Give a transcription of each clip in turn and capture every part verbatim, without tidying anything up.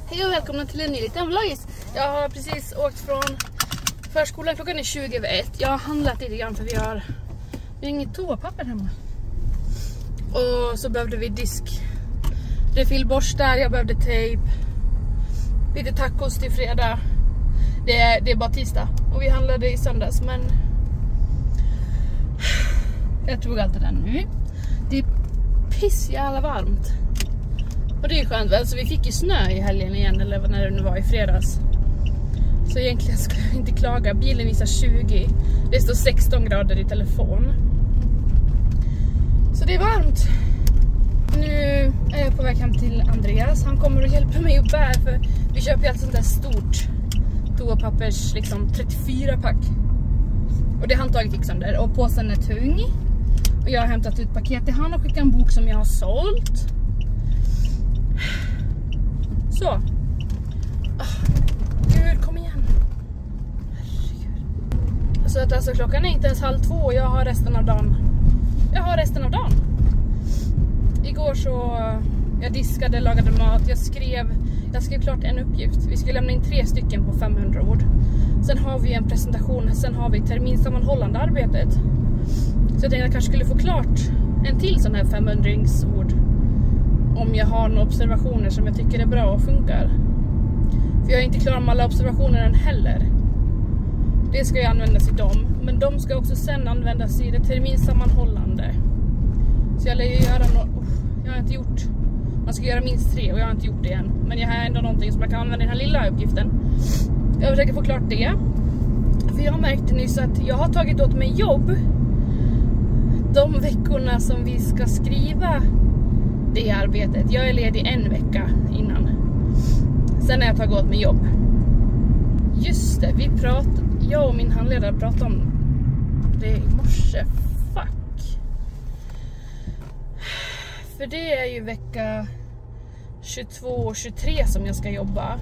Hej och välkomna till en ny liten vloggis. Jag har precis åkt från förskolan, klockan är tjugo över ett. Jag har handlat lite grann för vi har, vi har inget toapapper hemma. Och så behövde vi disk, refillborstar, jag behövde tejp, lite tacos till fredag. Det är, det är bara tisdag och vi handlade i söndags, men jag tog allt det där nu. Det är piss jävla varmt. Och det är skönt väl, så vi fick ju snö i helgen igen, eller när det nu var i fredags. Så egentligen ska jag inte klaga, bilen visar tjugo, det står sexton grader i telefon. Så det är varmt. Nu är jag på väg hem till Andreas, han kommer att hjälpa mig att bära, för vi köper ju ett sånt där stort toapappers, liksom trettiofyra pack. Och det har han tagit liksom där, och påsen är tung. Och jag har hämtat ut paket till han och skickat en bok som jag har sålt. Så. Oh, Gud, kom igen. Herregud. Så att alltså klockan är inte ens halv två och jag har resten av dagen. Jag har resten av dagen. Igår så jag diskade, lagade mat, jag skrev jag skrev klart en uppgift. Vi ska lämna in tre stycken på femhundra ord. Sen har vi en presentation, sen har vi terminsammanhållande arbetet. Så jag tänkte att jag kanske skulle få klart en till sån här femhundra-ord. Om jag har några observationer som jag tycker är bra och funkar. För jag är inte klar med alla observationer än heller. Det ska ju användas i dem. Men de ska också sen användas i det terminsammanhållande. Så jag lär ju göra något. Oh, jag har inte gjort. Man ska göra minst tre och jag har inte gjort det än. Men jag har ändå någonting som jag kan använda i den här lilla uppgiften. Jag försöker få klart det. För jag märkte nyss att jag har tagit åt mig jobb. De veckorna som vi ska skriva det arbetet. Jag är ledig en vecka innan. Sen har jag tagit åt mig jobb. Just det, vi pratade, jag och min handledare pratade om det i morse. Fuck. För det är ju vecka tjugotvå och tjugotre som jag ska jobba.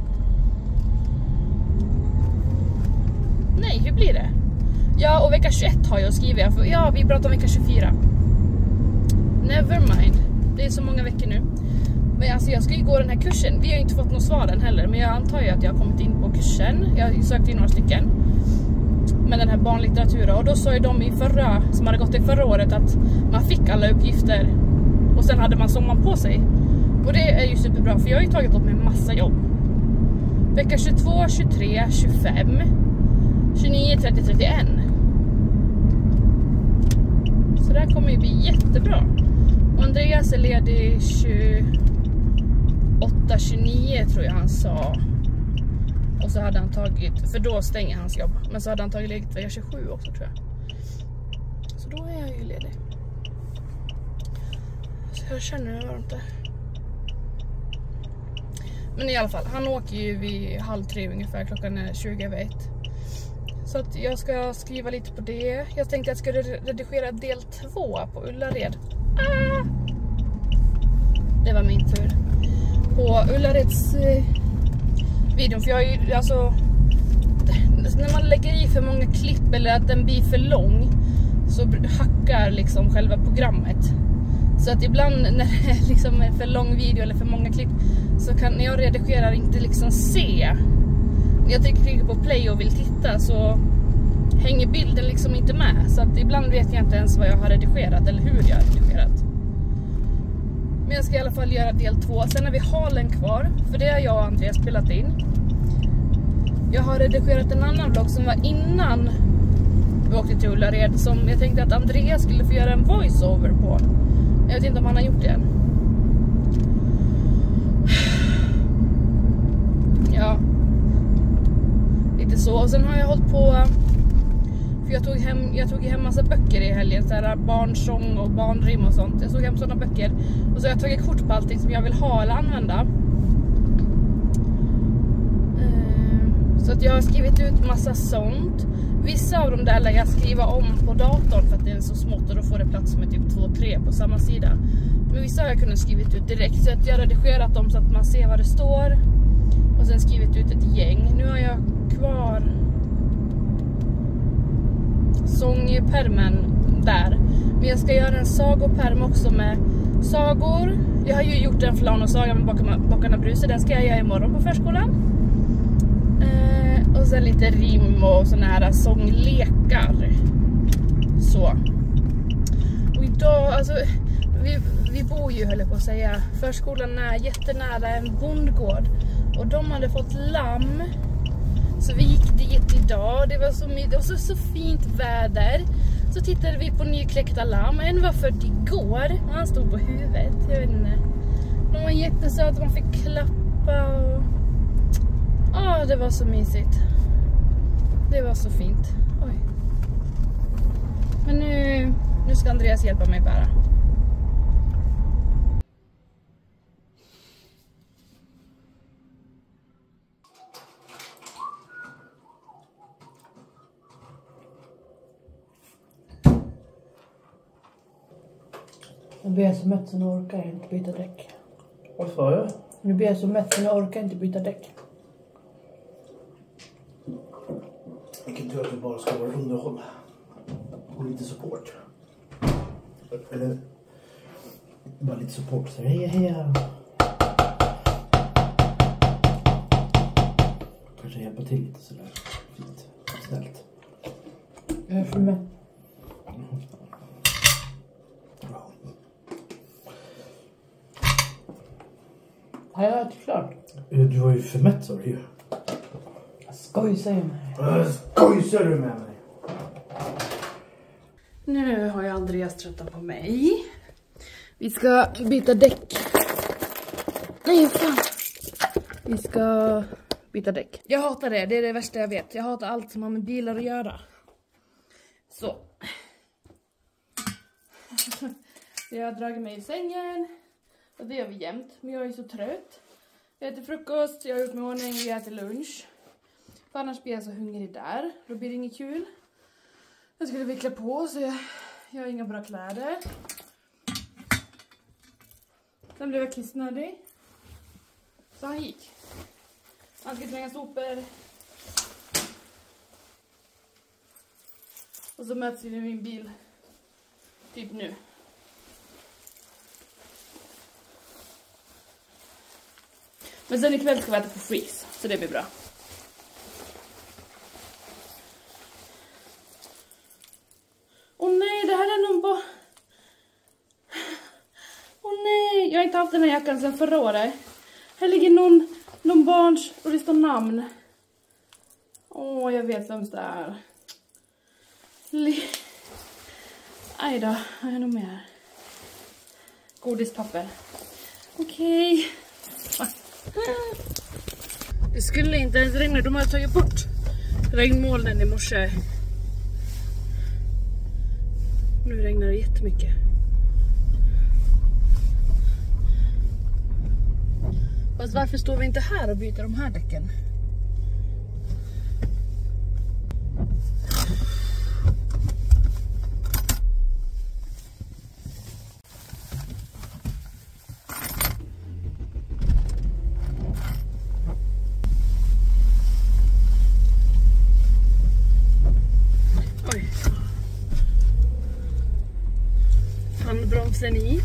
Nej, hur blir det? Ja, och vecka tjugoett har jag skrivit. Ja, vi pratar om vecka tjugofyra. Never mind. Det är så många veckor nu. Men alltså jag ska ju gå den här kursen. Vi har ju inte fått något svar än heller. Men jag antar ju att jag har kommit in på kursen. Jag har sökt in några stycken. Med den här barnlitteraturen. Och då sa ju de i förra, som hade gått det förra året, att man fick alla uppgifter. Och sen hade man sommaren på sig. Och det är ju superbra. För jag har ju tagit upp med en massa jobb. Vecka tjugotvå, tjugotre, tjugofem, tjugonio, trettio, trettioett. Så det här kommer ju bli jättebra. Och Andreas är ledig tjugoåtta, tjugonio tror jag han sa. Och så hade han tagit, för då stänger hans jobb. Men så hade han tagit ledigt vecka tjugosju också tror jag. Så då är jag ju ledig. Så jag känner det varmt där. Men i alla fall, han åker ju vid halv tre ungefär, klockan är tjugo över ett. Så att jag ska skriva lite på det. Jag tänkte att jag skulle redigera del två på Ullared. Ah! Det var min tur. På Ullareds eh, videon. För jag är ju, alltså, när man lägger i för många klipp eller att den blir för lång, så hackar liksom själva programmet. Så att ibland när det är liksom en för lång video eller för många klipp, så kan när jag redigerar inte liksom se. När jag trycker på play och vill titta så hänger bilden liksom inte med. Så att ibland vet jag inte ens vad jag har redigerat eller hur jag har redigerat. Men jag ska i alla fall göra del två. Sen har vi halen kvar, för det har jag och Andreas spelat in. Jag har redigerat en annan vlogg som var innan vi åkte till Ullared, som jag tänkte att Andreas skulle få göra en voiceover på. Jag vet inte om han har gjort det än. Ja. Lite så. Och sen har jag hållit på, för jag tog hem, jag tog hem massa böcker i helgen, så här barnsång och barnrim och sånt. Jag tog hem sådana böcker. Och så har jag tagit kort på allting som jag vill ha eller använda. Så att jag har skrivit ut massa sånt. Vissa av dem där lär jag skriva om på datorn för att det är så smått, och då får det plats med typ två tre på samma sida. Men vissa har jag kunnat skrivit ut direkt, så att jag har redigerat dem så att man ser vad det står. Och sen skrivit ut ett gäng. Nu har jag kvar sångpermen där. Men jag ska göra en sagoperm också med sagor. Jag har ju gjort en flan och saga med Bockarna Bruse. Den ska jag göra imorgon på förskolan. Eh, och sen lite rim och såna här sånglekar. Så. Och idag, alltså, vi, vi bor ju, höll jag på att säga, förskolan är jättenära en bondgård. Och de hade fått lamm. Så vi gick dit idag. Det var så, det var så, så fint väder. Så tittade vi på nykläckta lamm. En var född igår. Och han stod på huvudet. Jag vet inte. De var jättesöta. Man fick klappa. Och... ja, det var så mysigt. Det var så fint. Oj. Men nu, nu ska Andreas hjälpa mig bära. Nu blir jag så mätt så nu orkar jag inte byta däck. Vad sa jag? Nu blir jag så mätt så nu orkar jag inte byta däck. Vilken tur att det bara ska vara underhåll. Och lite support. Eller bara lite support. Så heja heja. Kanske hjälpa till lite sådär. Fint. Snällt. Jag är för mätt. Har jag ätit klart? Du var ju för mätt, sa du ju. Jag skojar med mig. Jag skojar du med mig? Nu har jag Andreas tröttat på mig. Vi ska byta däck. Nej, fan. Vi ska byta däck. Jag hatar det, det är det värsta jag vet. Jag hatar allt som har med bilar att göra. Så. Jag har dragit mig i sängen. Och det gör vi jämt. Men jag är så trött. Jag äter frukost, jag har gjort mig ordning, vi äter lunch. För annars blir jag så hungrig där. Då blir det inget kul. Jag skulle vickla på så jag, jag har inga bra kläder. Sen blev jag kissnödig. Så han gick. Han ska slänga sopor. Och så möts vi i min bil. Typ nu. Men sen ikväll ska vi äta på Freeze. Så det blir bra. Åh nej, det här är någon bo... Åh nej, jag har inte haft den här jackan sedan förra året. Här ligger någon, någon barns och det står namn. Åh, jag vet vem det är. Li... Aj då, har jag nog mer? Godispapper. Okej. Okay. Det skulle inte ens regna, de har tagit bort regnmolnen i morse. Nu regnar det jättemycket. Fast varför står vi inte här och byter de här däcken? Handbromsen i.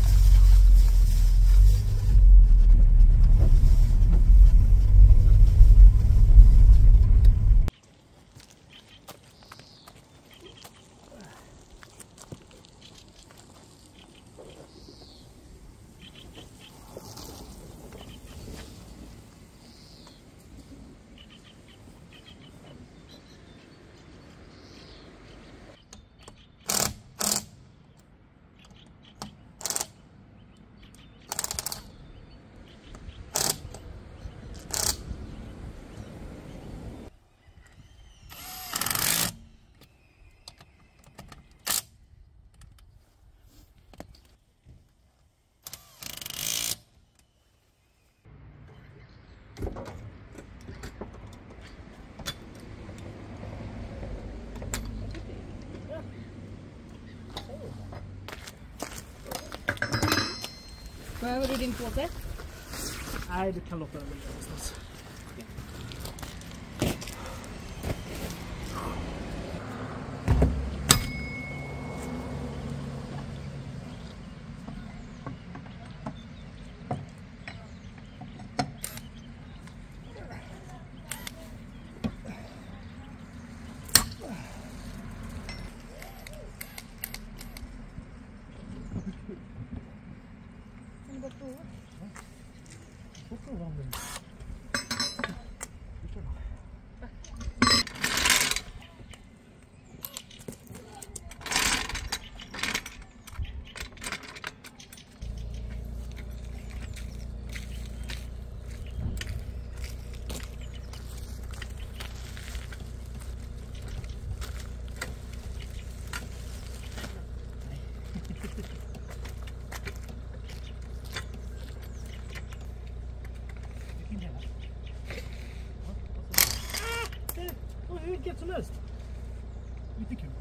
Behöver du din påse? Nej, du kan låta den ligga någonstans. Vilket som helst. Lite kul.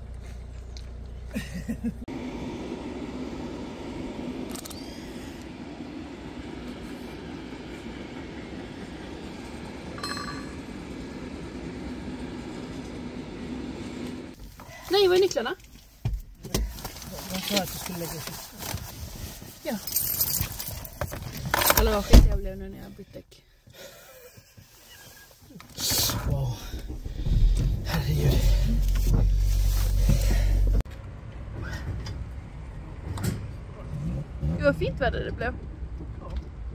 Nej, vad är nycklarna? Jag tror att jag skulle lägga sig. Ja. Eller vad skit jag blev nu när jag bytte däck. Wow. Herregud. Gud vad fint väder det blev. Ja.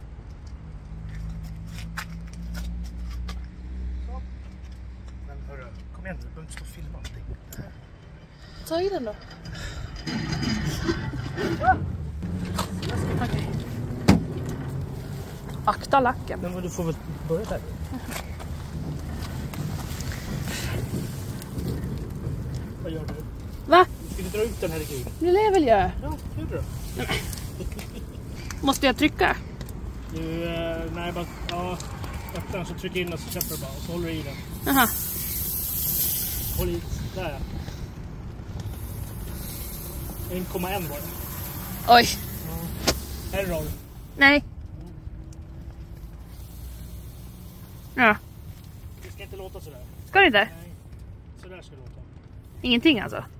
Så. Men hörru, kom igen nu, du behöver inte stå och filma allting. Ta i den då. Okej. Akta lacken. Men du får väl börja där. Vad gör du? Va? Ska du dra ut den här i gud? Det lär väl jag. Ja, hur då? Måste jag trycka? Du, eh, nej bara, ja, öppna den så tryck in och så släpper du bara och så håller du i den. Aha. Håll i, där ja. en komma ett var det. Oj. Ja. Error. Nej. Ja. Det ska inte låta sådär. Ska det inte? Nej, sådär ska det låta. Ingenting alltså? Ja,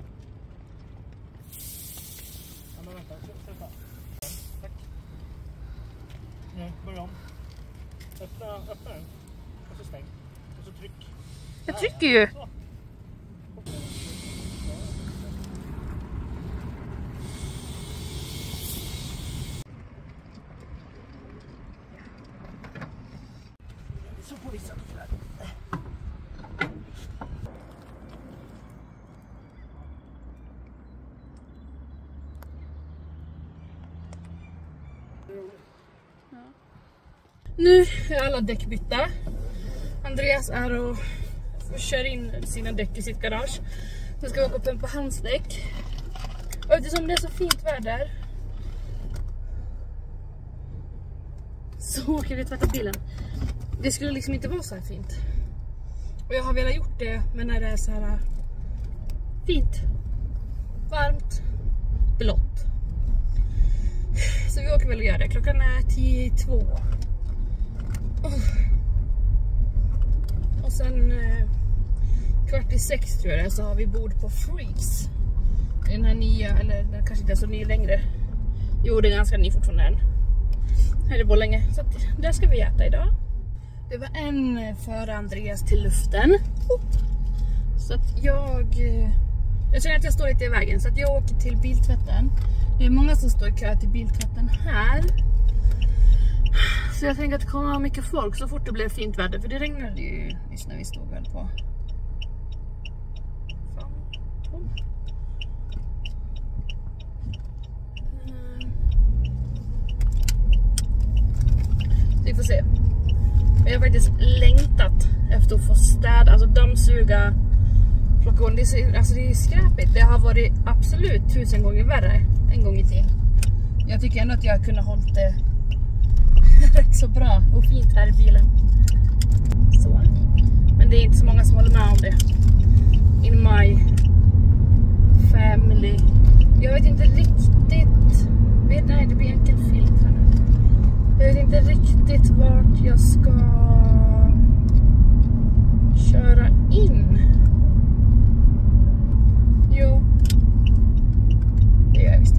men vänta, vänta. Tack. Nej, börja om. Öppna, öppna den. Och så stäng. Och så tryck. Jag trycker ju. Så. Så får vi sätta där. Nu är alla däck bytta. Andreas är och kör in sina däck i sitt garage. Nu ska vi åka och pumpa hans däck. Och eftersom det är så fint väder så åker vi tvätta bilen. Det skulle liksom inte vara så här fint. Och jag har velat gjort det, men när det är så här fint, varmt, blått. Så vi åker väl och gör det. Klockan är tio i två. Och sen eh, kvart i sex tror jag det, så har vi bord på Freeze. Den här nya, eller den kanske inte är så ny längre. Jo, det är ganska ny fortfarande än. Här är Borlänge. Så att, där ska vi äta idag. Det var en före Andreas till luften. Så att jag... Jag känner att jag står lite i vägen. Så att jag åker till biltvätten. Det är många som står i kö till biltvätten här. Så jag tänker att det kommer vara mycket folk så fort det blev fint väder. För det regnade ju just när vi stod väl på. Fan. Vi får se. Jag har faktiskt längtat efter att få städa, alltså dammsuga, plocka on. Det är, alltså det är skräpigt. Det har varit absolut tusen gånger värre en gång i tiden. Jag tycker ändå att jag kunde hållit det rätt så bra och fint här i bilen. Så. Men det är inte så många som håller med om det. In my family. Jag vet inte riktigt. Vet, nej, det blir enkelfilter nu. Jag vet inte riktigt vart jag ska köra in. Jo. Det gör jag visst.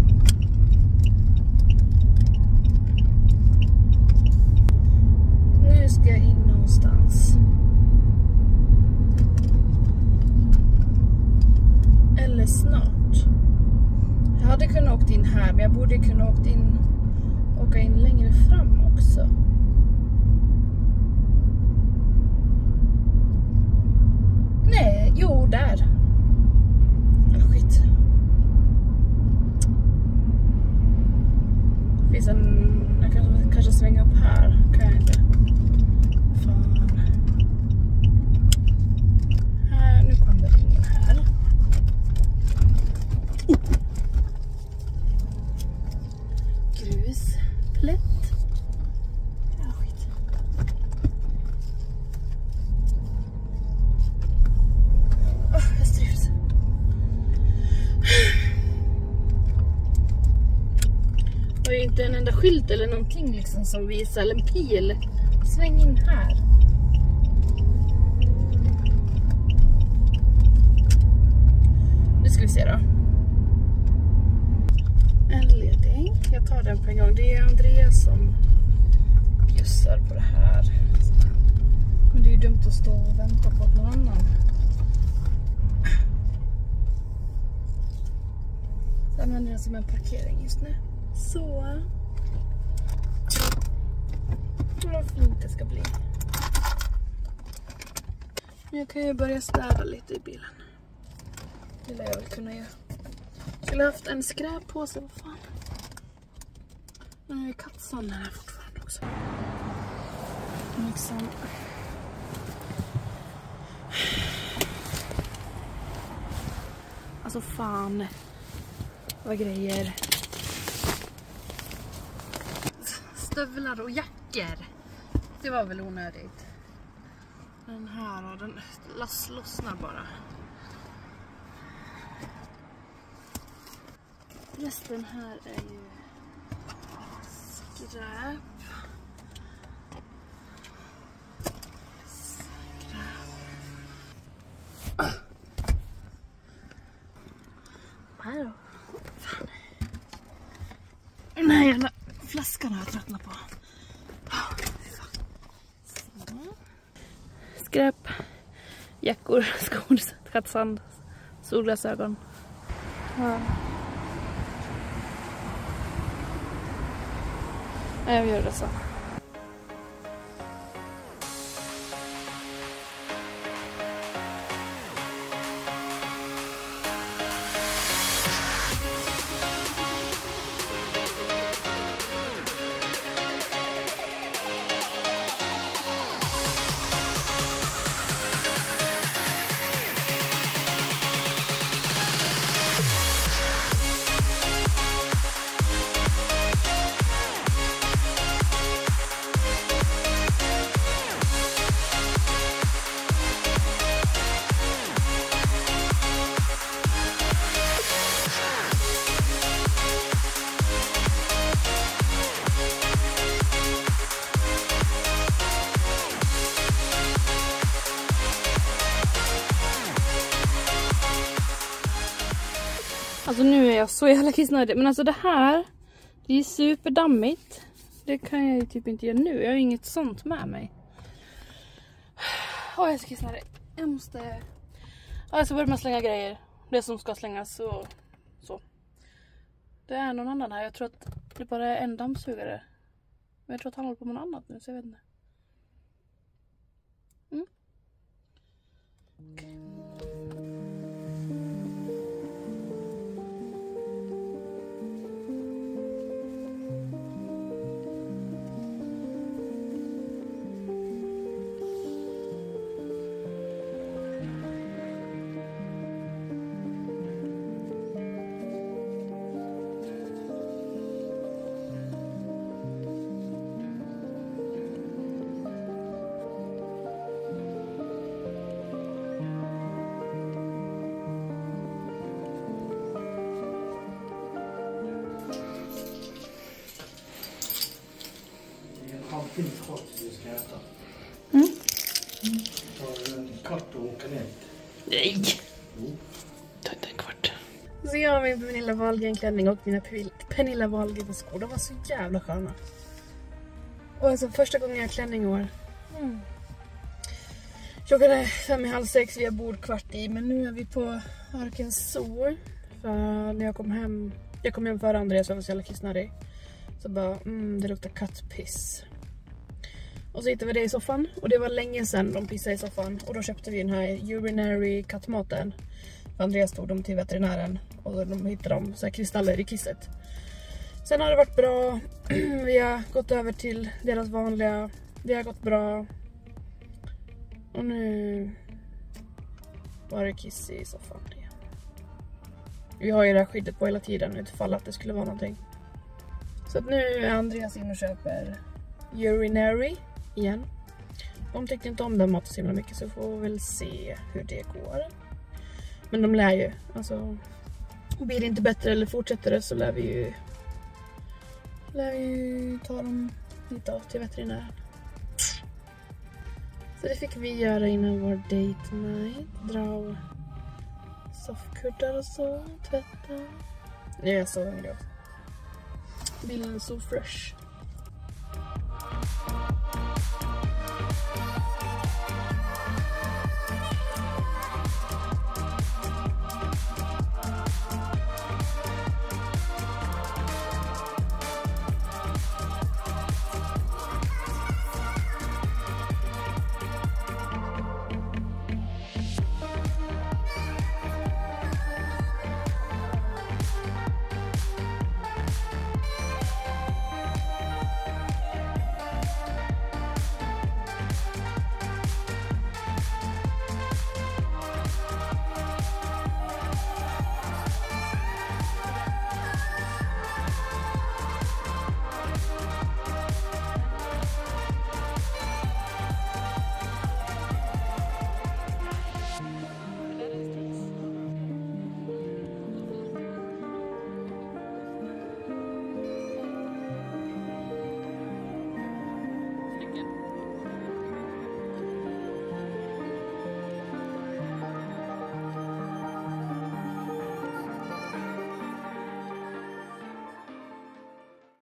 Nu ska jag in någonstans. Eller snart. Jag hade kunnat åkt in här, men jag borde kunna åkt in, åka in längre fram. Men jag kan kanske svänga upp här. Kan jag inte. Fan. Här, nu kommer det in här. Oh. Grus. Plätt. Ja, skit. Oh, jag strivs. Det var ju inte en enda skylt eller någonting liksom som visar, eller en pil. Sväng in här. Nu ska vi se då. En ledning. Jag tar den på en gång. Det är Andreas som bjussar på det här. Men det är ju dumt att stå och vänta på någon annan. Så jag använder den som en parkering just nu. Så. Vad fint det ska bli. Jag kan ju börja städa lite i bilen. Det lär jag väl kunna göra. Jag skulle ha haft en skräppåse, vad fan. Nu har jag kattsand här fortfarande också. Liksom. Alltså fan. Vad grejer. Stövlar och jackor. Det var väl onödigt. Den här, den loss, lossnar bara. Resten här är ju skräp. Skräp. Här då. Fan. Den här jävla flaskan har jag tröttnat på. Så. Skräp. Jackor, skor, kattsand, solglasögon. Ja. Jag gör det så. Alltså nu är jag så jävla kissnödig. Men alltså det här, det är superdammigt. Det kan jag ju typ inte göra nu. Jag har inget sånt med mig. Åh, jag är så kissnödig. Jag måste... Ja, jag ska börja med att slänga grejer. Det som ska slängas så... så. Det är någon annan här. Jag tror att det bara är en dammsugare. Men jag tror att han håller på med något annat nu, så jag vet inte. Mm. Okej. Okay. Finns kort som vi ska äta. Mm. Mm. Tar en kvart och åka ner. Nej! Mm. Ta inte en kvart. Så jag har min Pernilla Wahlgren-klänning och mina Pernilla Wahlgren-skor. De var så jävla sköna. Och alltså första gången jag har klänning i år. Mm. Klockan är fem i halv sex, vi har bord kvart i. Men nu är vi på Arkens Zoo. För när jag kom hem, jag kom hem före Andreas, jag var så jävla kissnödig. Så bara, mm, det luktar kattpiss. Och så hittade vi det i soffan. Och det var länge sedan de pissade i soffan. Och då köpte vi den här urinary kattmaten. För Andreas tog dem till veterinären. Och de hittade de så här kristaller i kisset. Sen har det varit bra. Vi har gått över till deras vanliga. Det har gått bra. Och nu var det kiss i soffan igen. Vi har ju det här skyddet på hela tiden utifall att det skulle vara någonting. Så att nu är Andreas in och köper urinary igen. De tyckte inte om den maten så himla mycket, så får vi väl se hur det går. Men de lär ju. Alltså, blir det inte bättre eller fortsätter det så lär vi ju, lär vi ju ta dem hit av till veterinären. Så det fick vi göra innan vår date night. Dra soffkuddar och så. Tvätta. Nu är jag så hungrig också. Bilden är så fresh.